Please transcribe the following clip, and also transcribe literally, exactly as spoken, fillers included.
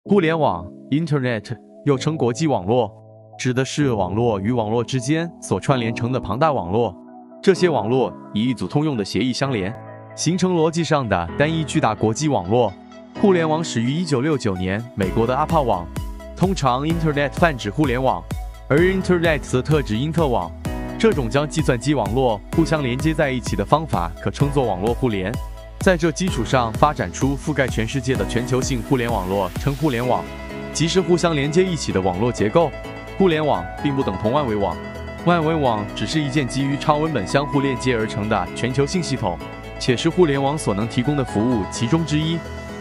互联网 （Internet） 又称国际网络，指的是网络与网络之间所串联成的庞大网络。这些网络以一组通用的协议相连，形成逻辑上的单一巨大国际网络。互联网始于一九六九年美国的阿帕网，通常 Internet 泛指互联网，而 Internet 则特指因特网。这种将计算机网络互相连接在一起的方法可称作网络互联。在这基础上发展出覆盖全世界的全球性互联网络，称互联网，即是互相连接一起的网络结构。互联网并不等同万维网，万维网只是一件基于超文本相互链接而成的全球性系统，且是互联网所能提供的服务其中之一。